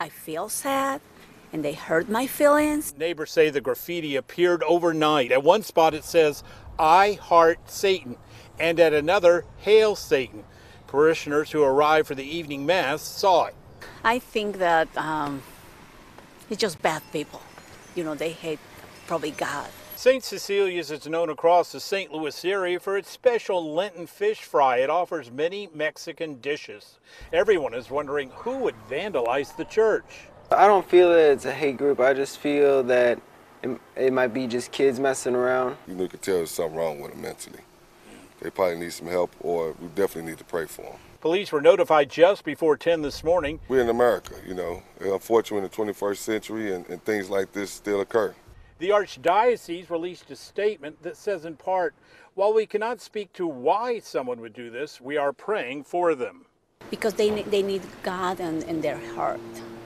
I feel sad, and they hurt my feelings. Neighbors say the graffiti appeared overnight. At one spot it says, "I heart Satan," and at another, "Hail Satan." Parishioners who arrived for the evening mass saw it. I think that it's just bad people. You know, they hate probably God. St. Cecilia's is known across the St. Louis area for its special Lenten fish fry. It offers many Mexican dishes. Everyone is wondering who would vandalize the church. I don't feel that it's a hate group. I just feel that it might be just kids messing around. You can tell there's something wrong with them mentally. They probably need some help, or we definitely need to pray for them. Police were notified just before 10 this morning. We're in America, Unfortunately, in the 21st century, and things like this still occur. The archdiocese released a statement that says in part, while we cannot speak to why someone would do this, we are praying for them. Because they need God in their heart.